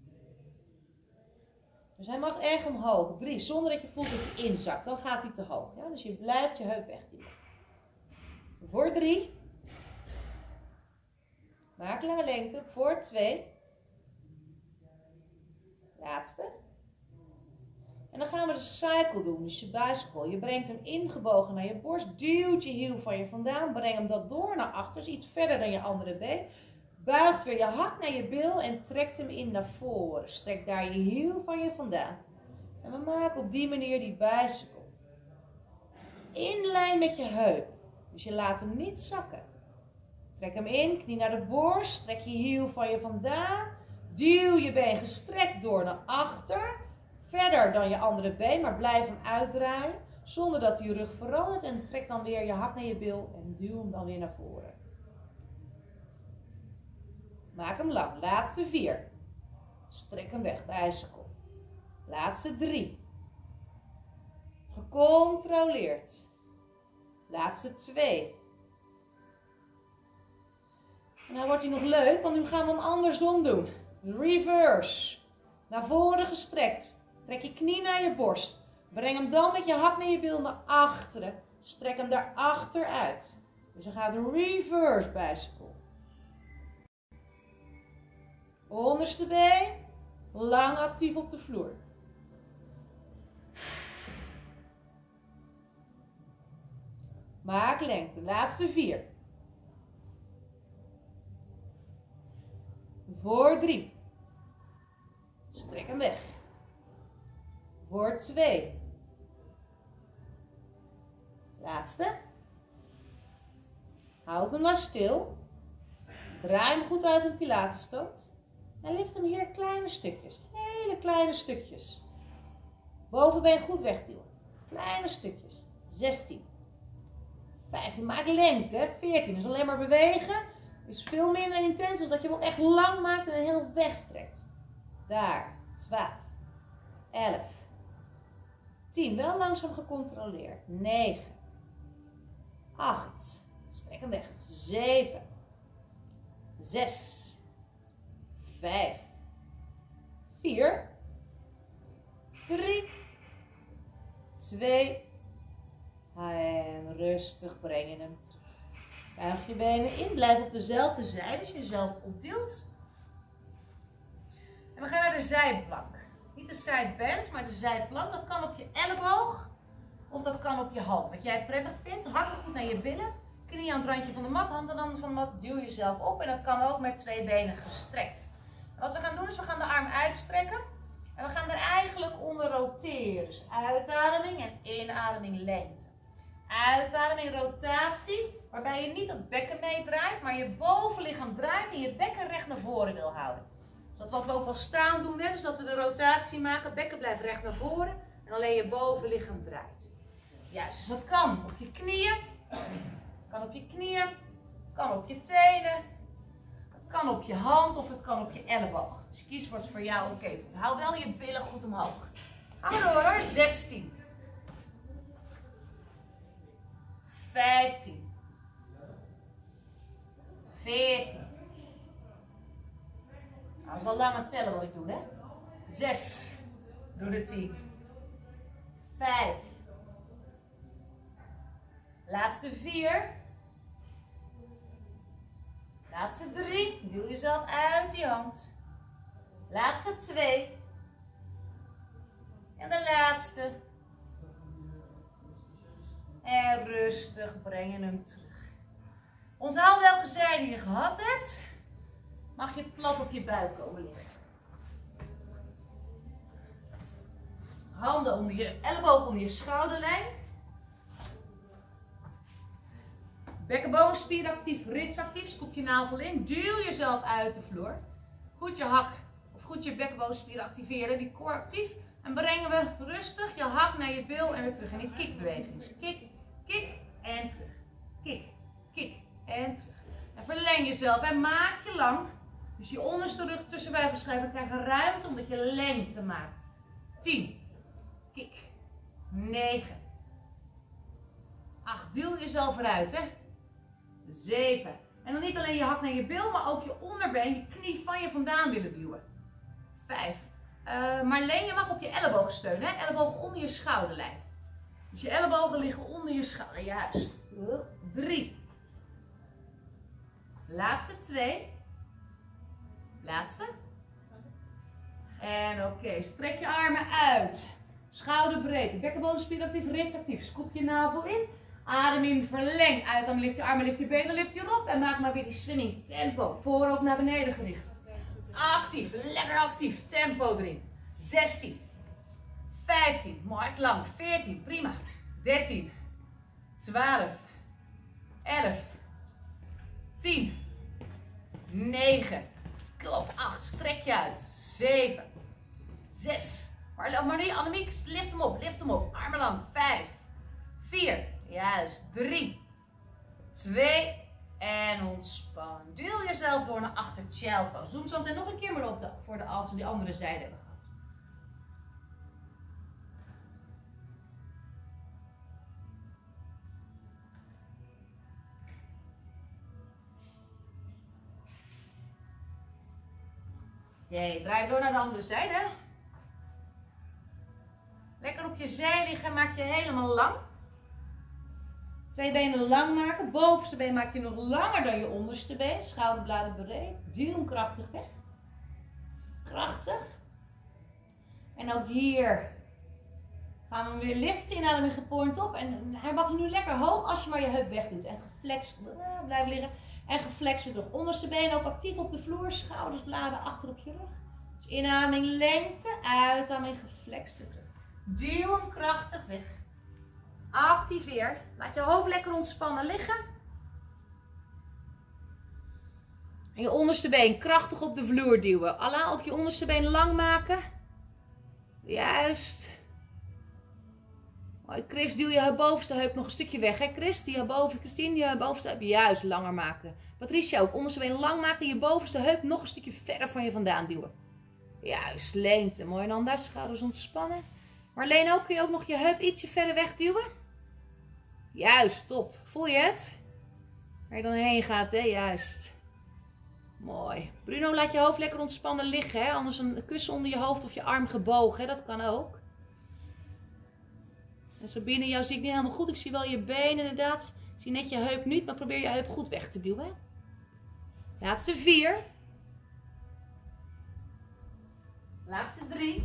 Dus hij mag erg omhoog. Drie, zonder dat je voelt dat je inzakt. Dan gaat hij te hoog. Ja? Dus je blijft je heup wegduwen. Voor drie. Maak lange lengte. Voor twee. Laatste. En dan gaan we de cycle doen. Dus je bicycle. Je brengt hem ingebogen naar je borst. Duwt je hiel van je vandaan. Breng hem dat door naar achter. Dus iets verder dan je andere been. Buigt weer je hak naar je bil en trekt hem in naar voren. Strek daar je hiel van je vandaan. En we maken op die manier die bicycle. In lijn met je heup. Dus je laat hem niet zakken. Trek hem in, knie naar de borst. Trek je hiel van je vandaan. Duw je been gestrekt door naar achter. Verder dan je andere been, maar blijf hem uitdraaien. Zonder dat je rug verandert. En trek dan weer je hak naar je bil en duw hem dan weer naar voren. Maak hem lang. Laatste vier. Strek hem weg, bicycle. Laatste drie. Gecontroleerd. Laatste twee. En dan wordt hij nog leuk, want nu gaan we hem andersom doen. Reverse. Naar voren gestrekt. Trek je knie naar je borst. Breng hem dan met je hak naar je bil naar achteren. Strek hem daarachter uit. Dus dan gaat reverse bicycle. Onderste been. Lang actief op de vloer. Maak lengte. Laatste vier. Voor drie. Strek hem weg. Voor twee. Laatste. Houd hem dan stil. Draai hem goed uit in pilatenstand. En lift hem hier kleine stukjes. Hele kleine stukjes. Bovenbeen goed wegduwen. Kleine stukjes. zestien. vijftien. Maak lengte. veertien. Dus alleen maar bewegen. Is veel minder intens. Dus dat je hem ook echt lang maakt en heel wegstrekt. Daar. twaalf. elf. tien. Wel langzaam gecontroleerd. negen. acht. Strek hem weg. zeven. zes. vijf. vier. drie. twee. En rustig brengen hem terug. Buig je benen in. Blijf op dezelfde zijde als je jezelf optilt. En we gaan naar de zijplank. Niet de sidebend, maar de zijplank. Dat kan op je elleboog of dat kan op je hand. Wat jij prettig vindt. Hakken goed naar je billen. Knie aan het randje van de mat. Hand aan de rand van de mat. Duw jezelf op. En dat kan ook met twee benen gestrekt. En wat we gaan doen is we gaan de arm uitstrekken. En we gaan er eigenlijk onder roteren. Dus uitademing en inademing lengte. Uitademing rotatie. Waarbij je niet het bekken meedraait. Maar je bovenlichaam draait en je bekken recht naar voren wil houden. Dus dat wat we ook wel staan doen. Net, dus dat we de rotatie maken. Bekken blijft recht naar voren. En alleen je bovenlichaam draait. Juist, dus dat kan op je knieën. Kan op je knieën. Kan op je tenen. Het kan op je hand of het kan op je elleboog. Dus kies wat voor jou oké voelt. Hou wel je billen goed omhoog. Gaan we door hoor. zestien. vijftien. veertien. Nou, dat is wel lang aan tellen wat ik doe, hè. zes. Doe de tien. vijf. Laatste vier. Laatste drie. Duw jezelf uit die hand. Laatste twee. En de laatste. En rustig brengen hem terug. Onthoud welke zijde je gehad hebt. Mag je plat op je buik komen liggen. Handen onder je elleboog onder je schouderlijn. Bekkenbodemspier actief, rits actief. Scoop je navel in. Duw jezelf uit de vloer. Goed je hak of goed je bekkenbodemspier activeren. Die core actief. En brengen we rustig je hak naar je bil en weer terug. En in kickbeweging. Dus kick, kick en terug. Kick, kick en terug. En verleng jezelf en maak je lang. Dus je onderste rug tussen wijfelschijven krijgen ruimte omdat je lengte maakt. tien. Kick. negen. acht. Duw jezelf eruit, hè. zeven. En dan niet alleen je hak naar je bil, maar ook je onderbeen, je knie van je vandaan willen duwen. vijf. Uh, Marleen, je mag op je ellebogen steunen, hè. Ellebogen onder je schouderlijn. Dus je ellebogen liggen onder je schouder, juist. drie. Laatste twee. Laatste. En oké, okay. Strek je armen uit. Schouderbreedte, bekkenbodemspier actief, rits actief. Scoop je navel in. Adem in, verleng. Uit, dan lift je armen, lift je benen, lift je op. En maak maar weer die swinging. Tempo, voorop naar beneden gericht. Actief, lekker actief. Tempo erin. zestien. vijftien, markt lang. veertien, prima. dertien. twaalf. elf. tien. negen. Klop. acht. Strek je uit. zeven. zes. Maar, maar nu, Annemiek, lift hem op. Lift hem op. Armen lang. vijf. vier. Juist. drie. twee. En ontspan. Duw jezelf door naar achter. Child pose. Zoom zo meteen nog een keer maar op de, voor de als we die andere zijde hebben gehad. Jee, draai door naar de andere zijde. Lekker op je zij liggen, maak je helemaal lang. Twee benen lang maken. Bovenste been maak je nog langer dan je onderste been. Schouderbladen breed. Duw hem krachtig weg. Krachtig. En ook hier Gaan we weer liften, inademing gepoint op. En hij mag nu lekker hoog als je maar je heup wegdoet. En geflext, blijf liggen. En geflext weer terug. Onderste been ook actief op de vloer. Schouders, bladen achter op je rug. Dus inademing lengte, uitademing geflext weer terug. Duw hem krachtig weg. Activeer. Laat je hoofd lekker ontspannen liggen. En je onderste been krachtig op de vloer duwen. Allah, ook je onderste been lang maken. Juist. Mooi, Chris, duw je bovenste heup nog een stukje weg. Hè? Chris, die boven, Christine, die bovenste heup juist langer maken. Patricia ook, onderste been lang maken. Je bovenste heup nog een stukje verder van je vandaan duwen. Juist, lengte. Mooi, en dan daar schouders ontspannen. Marleen ook, kun je ook nog je heup ietsje verder weg duwen? Juist, top. Voel je het? Waar je dan heen gaat, hè? Juist. Mooi. Bruno, laat je hoofd lekker ontspannen liggen, hè? Anders een kussen onder je hoofd of je arm gebogen, hè? Dat kan ook. En zo binnen jou zie ik niet helemaal goed. Ik zie wel je been inderdaad. Ik zie net je heup niet, maar probeer je heup goed weg te duwen. Laatste vier. Laatste drie.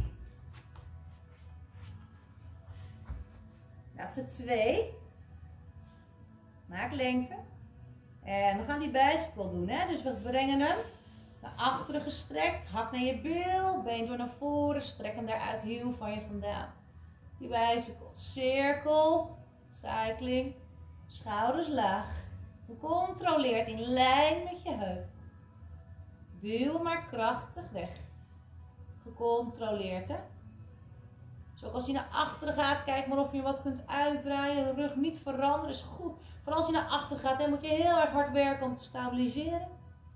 Laatste twee. Maak lengte. En we gaan die bicycle doen, hè? Dus we brengen hem naar achteren gestrekt. Hak naar je bil. Been door naar voren. Strek hem daaruit heel van je vandaan. Die bicycle. Cirkel. Cycling. Schouders laag. Gecontroleerd in lijn met je heup. Duw maar krachtig weg. Gecontroleerd, hè? Dus ook als hij naar achteren gaat, kijk maar of je wat kunt uitdraaien. De rug niet veranderen, is goed. Vooral als hij naar achteren gaat, dan moet je heel erg hard werken om te stabiliseren.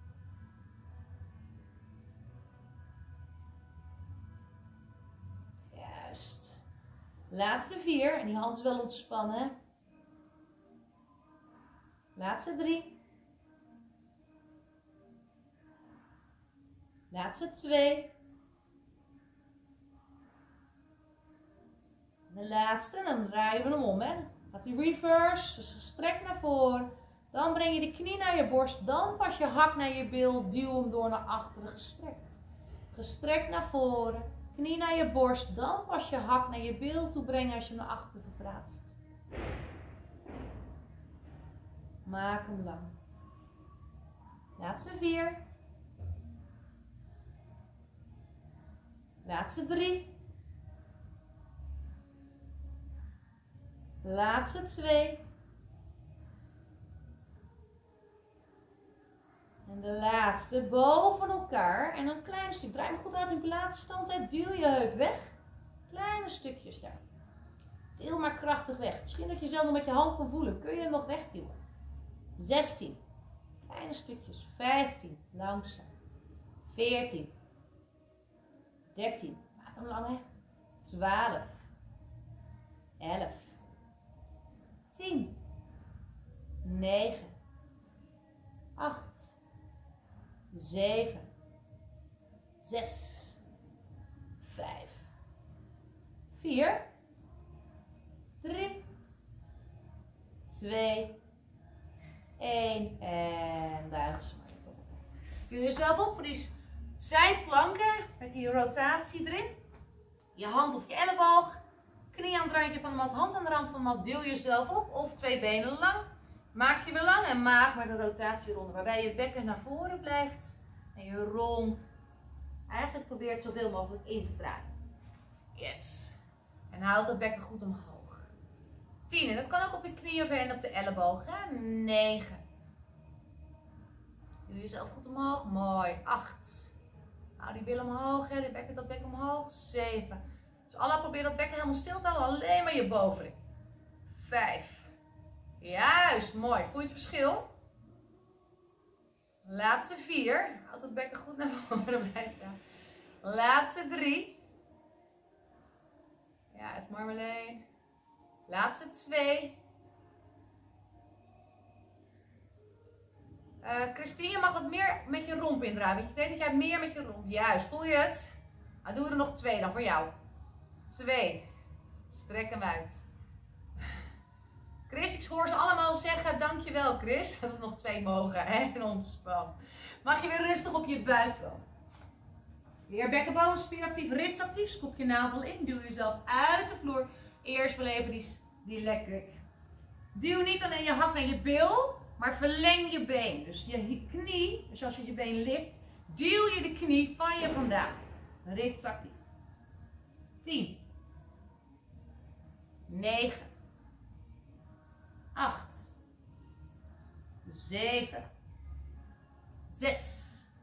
Juist. Laatste vier. En die hand is wel ontspannen. Laatste drie. Laatste twee. De laatste, dan draaien we hem om, hè. Gaat die reverse, dus strek naar voren. Dan breng je de knie naar je borst, dan pas je hak naar je bil, duw hem door naar achteren gestrekt. Gestrekt naar voren, knie naar je borst, dan pas je hak naar je bil toe brengen als je hem naar achteren verplaatst. Maak hem lang. Laatste vier. Laatste drie. Laatste twee. En de laatste boven elkaar. En een klein stuk. Draai me goed uit in pilatesstand. Duw je heup weg. Kleine stukjes daar. Deel maar krachtig weg. Misschien dat je zelf nog met je hand kan voelen. Kun je hem nog wegduwen. zestien. Kleine stukjes. vijftien. Langzaam. veertien. dertien. Maak hem lang, hè. twaalf. elf. tien. negen. acht. zeven. zes. vijf. vier. drie. twee. één. En buigen ze maar even op. Duw jezelf op voor die zijplanken met die rotatie erin. Je hand of je elleboog. Knie aan het randje van de mat, hand aan de rand van de mat. Duw jezelf op of twee benen lang. Maak je weer lang en maak maar de rotatieronde. Waarbij je bekken naar voren blijft. En je romp eigenlijk probeert zoveel mogelijk in te draaien. Yes. En houd dat bekken goed omhoog. tien. En dat kan ook op de knie of en op de elleboog. negen. Duw jezelf goed omhoog. Mooi. acht. Hou die bil omhoog. Hè. Die bekken, dat bekken omhoog. zeven. Dus Allah probeer dat bekken helemaal stil te houden. Alleen maar je bovenin. vijf. Juist. Mooi. Voel je het verschil? Laatste vier. Houd het bekken goed naar voren. Blijf staan. Laatste drie. Ja, het Marmeleen. Laatste twee. Uh, Christine, je mag wat meer met je romp indraaien. Ik weet dat jij meer met je romp. Juist, voel je het? Nou, doen we er nog twee dan voor jou. Twee. Strek hem uit. Chris, ik hoor ze allemaal zeggen, dankjewel Chris, dat we nog twee mogen. Hè? En ontspan. Mag je weer rustig op je buik komen. Weer bekkenbodemspier actief, rits actief. Scoop je navel in, duw jezelf uit de vloer. Eerst wel even die, die lekker. Duw niet alleen je hak naar je bil, maar verleng je been. Dus je knie, dus als je je been lift, duw je de knie van je vandaan. Rits actief. tien. negen. acht. zeven. zes.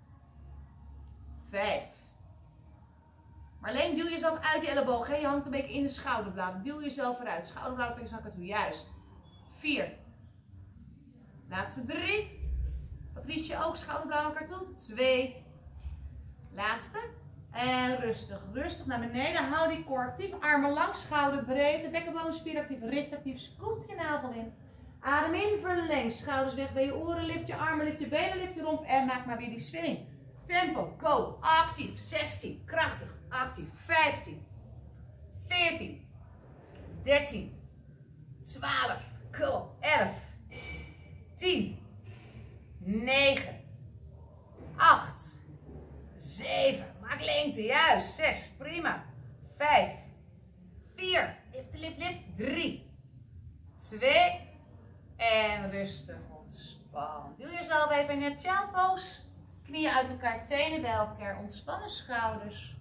vijf. Maar alleen duw jezelf uit je elleboog. Je hangt een beetje in de schouderbladen. Duw jezelf eruit. Schouderbladen en zakken toe. Juist. vier. Laatste drie. Patricia ook. Schouderbladen elkaar toe. twee. Laatste. En rustig. Rustig naar beneden. Hou die core actief. Armen lang. Schouderbreedte. Bekkenbodemspier actief. Rits actief. Scoop je navel in. Adem in. Verleng. Schouders weg bij je oren. Lift je armen. Lift je benen. Lift je romp. En maak maar weer die swing. Tempo. Go. Actief. zestien. Krachtig. Actief. vijftien. veertien. dertien. twaalf. Cool. elf. tien. negen. acht. zeven. Maak lengte. Juist. zes. Prima. vijf. vier. Lift, lift, lift. drie. twee. En rustig ontspannen. Doe jezelf even in een child pose. Knieën uit elkaar, tenen bij elkaar. Ontspannen schouders.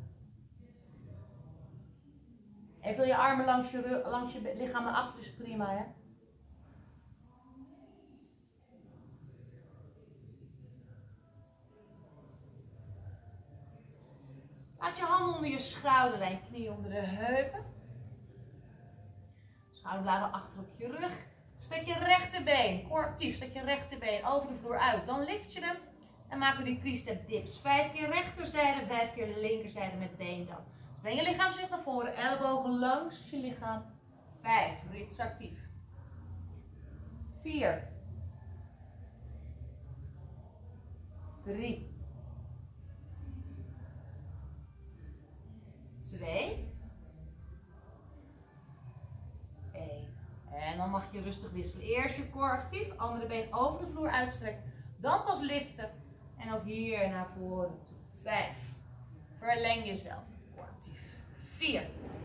Even je armen langs je, langs je lichaam naar achter is prima, hè? Laat je handen onder je schouderlijn, knieën onder de heupen. Schouderbladen achter op je rug. Stek je rechterbeen, core actief, stek je rechterbeen over de vloer uit. Dan lift je hem en maken we die tricep dips. Vijf keer rechterzijde, vijf keer linkerzijde met been dan. Dus breng je lichaamsgewicht naar voren, ellebogen langs je lichaam. Vijf, rits actief. Vier. Drie. Twee. één. En dan mag je rustig wisselen. Eerst je core actief, andere been over de vloer uitstrekken. Dan pas liften. En ook hier naar voren toe. Vijf. Verleng jezelf. Core actief. Vier.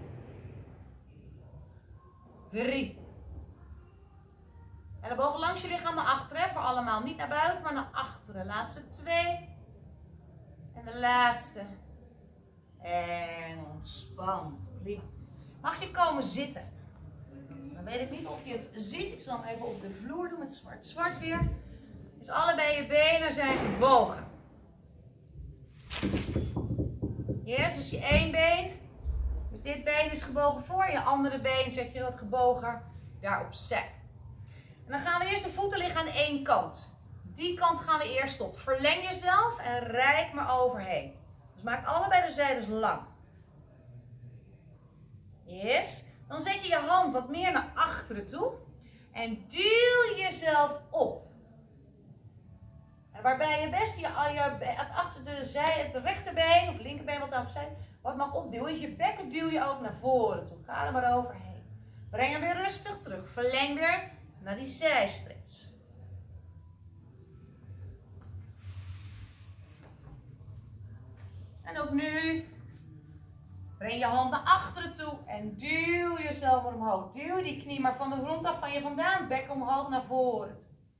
Drie. Ellebogen langs je lichaam naar achteren. Voor allemaal. Niet naar buiten, maar naar achteren. Laatste twee. En de laatste. En ontspan. Prima. Mag je komen zitten? Dan weet ik niet of je het ziet. Ik zal hem even op de vloer doen met zwart zwart weer. Dus allebei je benen zijn gebogen. Yes, dus je één been. Dus dit been is gebogen voor. Je andere been zet je wat gebogen daar opzij. En dan gaan we eerst de voeten liggen aan één kant. Die kant gaan we eerst op. Verleng jezelf en rijk maar overheen. Dus maak allebei de zijdes lang. Yes. Dan zet je je hand wat meer naar achteren toe. En duw jezelf op. En waarbij je best je, je achter de zij, het rechterbeen of linkerbeen wat daarop zijn, wat mag opduwen. Je bekken duw je ook naar voren toe. Ga er maar overheen. Breng hem weer rustig terug. Verleng weer naar die zijstretch. En ook nu. Breng je hand naar achteren toe en duw jezelf maar omhoog. Duw die knie maar van de grond af van je vandaan. Bek omhoog naar voren.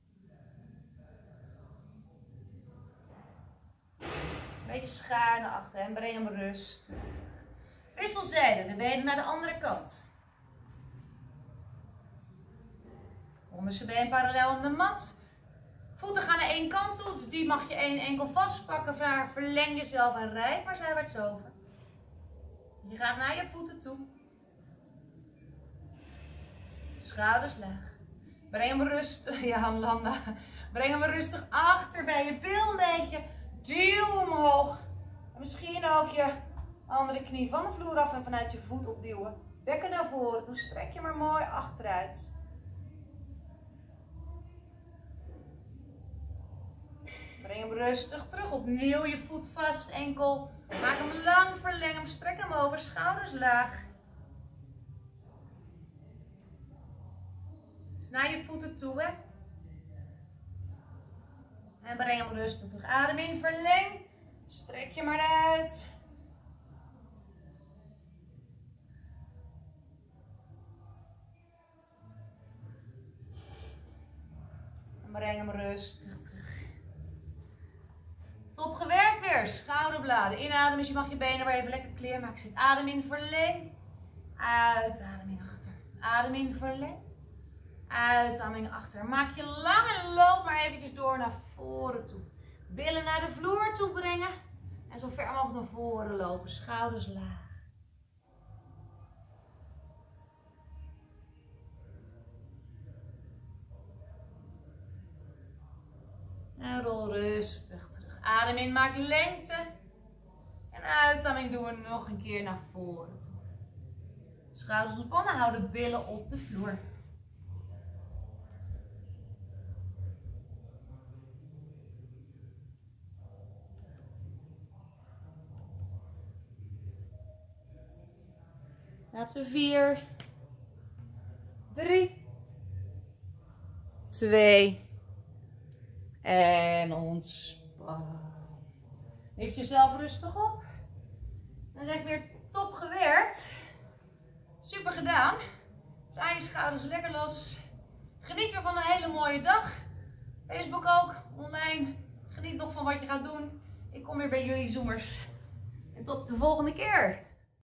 Een beetje schuin naar achter en breng hem rustig. Wisselzijde, de benen naar de andere kant. Onderste been parallel aan de mat. Voeten gaan naar één kant toe, dus die mag je één enkel vastpakken. Verleng jezelf en rijd maar zijwaarts over. Je gaat naar je voeten toe. Schouders laag. Breng hem rustig, ja Landa. Breng hem rustig achter bij je bil een beetje. Duw omhoog. En misschien ook je andere knie van de vloer af en vanuit je voet opduwen. Bekken naar voren toe. Strek je maar mooi achteruit. Breng hem rustig terug. Opnieuw je voet vast, enkel. Maak hem lang, verleng hem, strek hem over, schouders laag. Dus naar je voeten toe, hè. En breng hem rustig terug. Adem in, verleng. Strek je maar uit. breng hem rustig terug. Top gewerkt weer. Schouderbladen. Inademen, dus je mag je benen weer even lekker kleermaken. Zit adem in, verleng. Uitademing achter. Adem in, verleng. Uitademing achter. Maak je lang en loop maar eventjes door naar voren toe. Billen naar de vloer toe brengen. En zo ver mogelijk naar voren lopen. Schouders laag. En rol rustig terug. Adem in, maak lengte. En uitademing doen we nog een keer naar voren toe. Schouders ontspannen, hou de billen op de vloer. Laten we vier, drie, twee en ontspan. Lift jezelf rustig op. Dan zeg ik weer top gewerkt. Super gedaan. Draai je schouders lekker los. Geniet weer van een hele mooie dag. Facebook ook, online. Geniet nog van wat je gaat doen. Ik kom weer bij jullie zoomers. En tot de volgende keer.